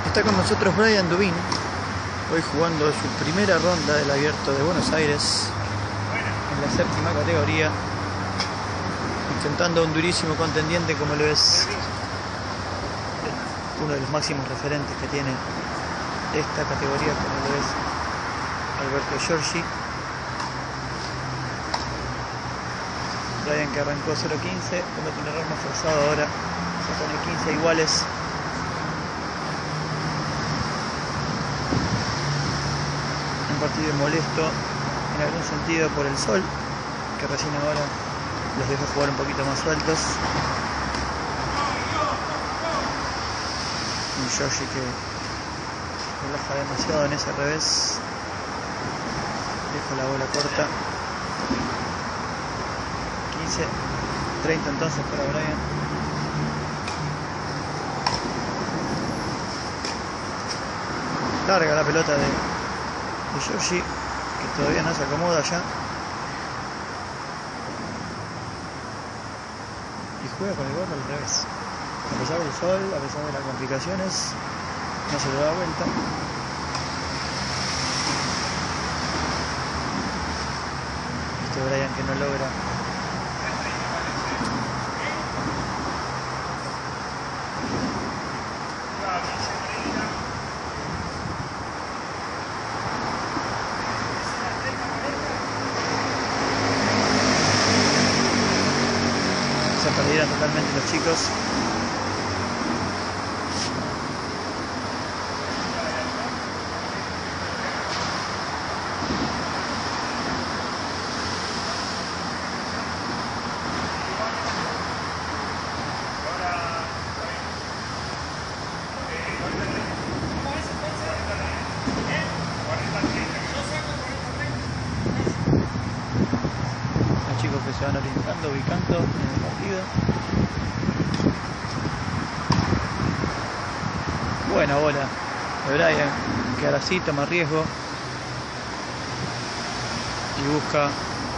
Está con nosotros Brian Dubin, hoy jugando su primera ronda del Abierto de Buenos Aires en la séptima categoría, enfrentando a un durísimo contendiente como lo es uno de los máximos referentes que tiene esta categoría, como lo es Alberto Giorgi. Brian, que arrancó 0-15, comete un error más forzado ahora, se pone 15 iguales. Un partido molesto en algún sentido por el sol, que recién ahora los deja jugar un poquito más sueltos. Un Giorgi que relaja demasiado en ese revés, deja la bola corta. 15-30 entonces para Brian. Larga la pelota de Giorgi, que todavía no se acomoda ya. Y juega con el gorro al revés. A pesar del sol, a pesar de las complicaciones, no se le da vuelta. Brian, que no logra se perdieron totalmente los chicos. Los chicos que se van orientando, ubicando en el partido. Buena bola de Brian, que ahora sí toma riesgo y busca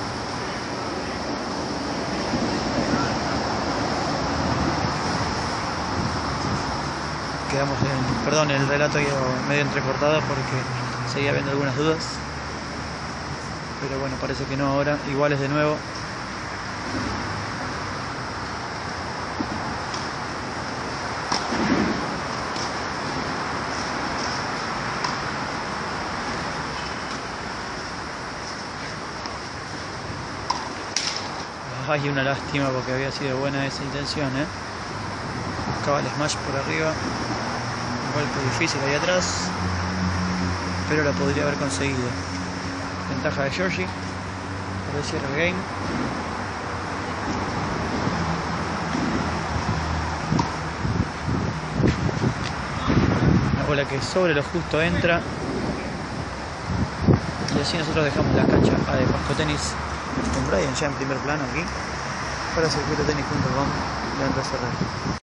quedamos en, perdón, el relato medio entrecortado porque seguía habiendo algunas dudas, pero bueno, parece que no ahora. Iguales de nuevo. Ay, una lástima porque había sido buena esa intención, Buscaba el smash por arriba, un golpe difícil ahí atrás, pero la podría haber conseguido. Ventaja de Giorgi, por el cierre el game. Una bola que sobre lo justo entra, y así nosotros dejamos la cancha de Pasto Tenis con Brian ya en primer plano aquí para circuitotenis.com. Leandro Ferrer.